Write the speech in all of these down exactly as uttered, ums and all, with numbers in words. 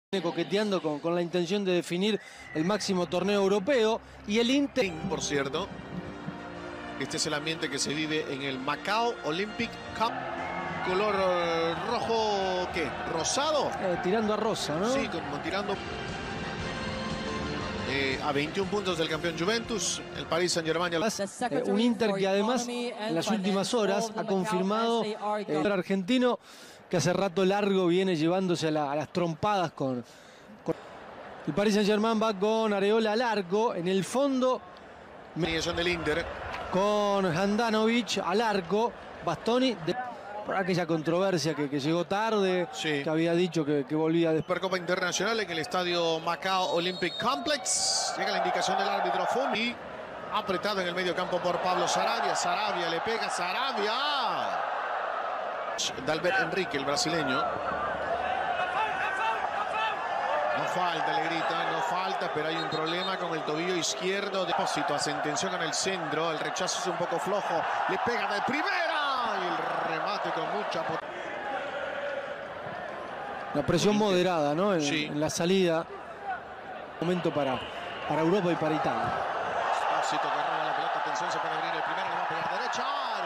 coqueteando con, con la intención de definir el máximo torneo europeo, y el Inter... Por cierto, este es el ambiente que se vive en el Macao Olympic Cup. Color eh, rojo, ¿qué? ¿Rosado? Eh, tirando a rosa, ¿no? Sí, como tirando eh, a veintiún puntos del campeón Juventus, el Paris Saint-Germain. Eh, un Inter que además en las últimas horas ha confirmado eh, el argentino que hace rato largo viene llevándose a, la, a las trompadas con, con... El Paris Saint-Germain va con Areola al arco, en el fondo Mediación del Inter. Con Handanovic al arco, Bastoni de... por aquella controversia que, que llegó tarde, sí. que había dicho que, que volvía después. Supercopa Internacional en el estadio Macao Olympic Complex. Llega la indicación del árbitro Fumi. Apretado en el medio campo por Pablo Sarabia. Sarabia le pega, Sarabia. Dalbert Enrique, el brasileño. No falta, le grita, no falta, pero hay un problema con el tobillo izquierdo. Depósito, hace intención en el centro. El rechazo es un poco flojo. Le pega de primera. Y el remate con mucha potencia. La presión moderada, ¿no? En, sí. en la salida. Momento para, para Europa y para Italia. Depósito que roba la pelota. Atención, se puede abrir el primero. Le va a pegar derecha.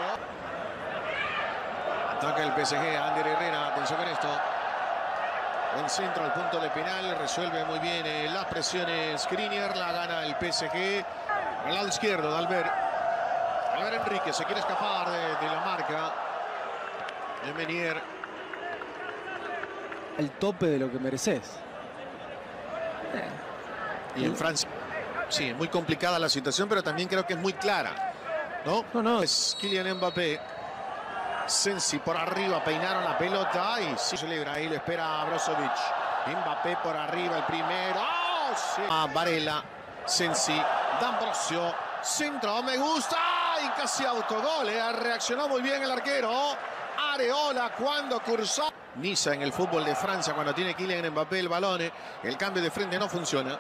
Ataca el P S G. Ander Herrera. Atención con esto. Buen centro al punto de penal. Resuelve muy bien eh, las presiones. Skriniar. La gana el P S G. Al lado izquierdo, Dalbert. Dalbert Enrique se quiere escapar de, de la marca de Menier. El tope de lo que mereces. Y en Francia, sí, es muy complicada la situación, pero también creo que es muy clara, ¿no? No, no. Es Kylian Mbappé. Sensi por arriba, peinaron la pelota y sí se libra. Ahí lo espera Brozovic. Mbappé por arriba, el primero. ¡Oh, sí! Ah, Varela, Sensi, D'Ambrosio, centro, me gusta. Y casi autogol, ¿eh? Reaccionó muy bien el arquero. Areola cuando cursó. Niza en el fútbol de Francia cuando tiene Kylian Mbappé el balón. ¿eh? El cambio de frente no funciona.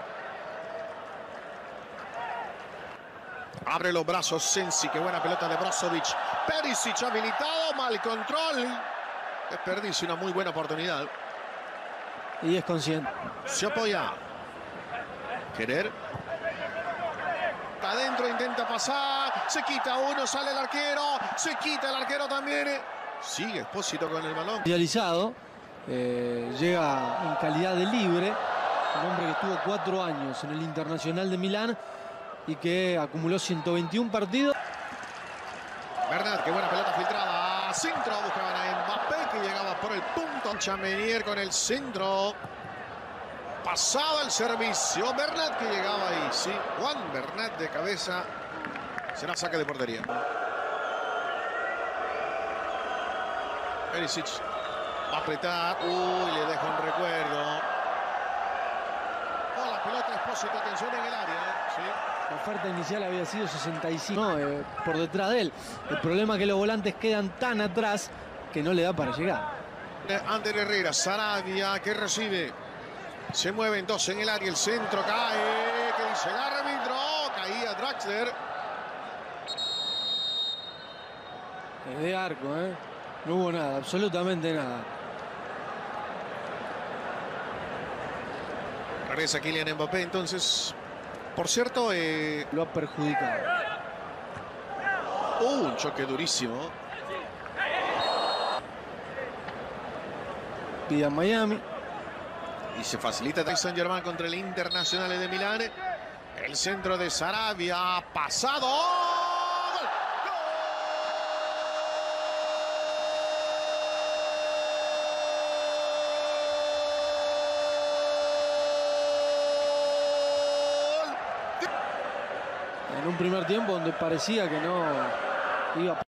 Abre los brazos Sensi, qué buena pelota de Brozovic. Perisic habilitado, mal control. Desperdicia una muy buena oportunidad. Y es consciente. Se apoya. Querer. Adentro, intenta pasar. Se quita uno, sale el arquero. Se quita el arquero también. Sigue Expósito con el balón. Idealizado. Eh, llega en calidad de libre. Un hombre que estuvo cuatro años en el Internacional de Milán y que acumuló ciento veintiún partidos. Bernat, qué buena pelota filtrada. Centro, buscaban a Mbappé que llegaba por el punto. Chamenier con el centro. Pasado el servicio. Bernat que llegaba ahí. Sí, Juan Bernat de cabeza. Será saque de portería. Perisic va a apretar. Uy, le deja un recuerdo. Oh, la pelota Expósito. Atención en el área. Sí. La oferta inicial había sido sesenta y cinco, no, eh, por detrás de él. El problema es que los volantes quedan tan atrás que no le da para llegar. Ander Herrera, Sarabia que recibe. Se mueven dos en el área, el centro cae. ¿Qué dice el árbitro? Caía Draxler. Es de arco, ¿eh? No hubo nada, absolutamente nada. Regresa Kylian Mbappé, entonces. Por cierto, eh... lo ha perjudicado. Uh, un choque durísimo. Pide a Miami. Y se facilita el Saint-Germain contra el Internacional de Milán. El centro de Sarabia. Pasado. ¡Gol! En un primer tiempo donde parecía que no iba a...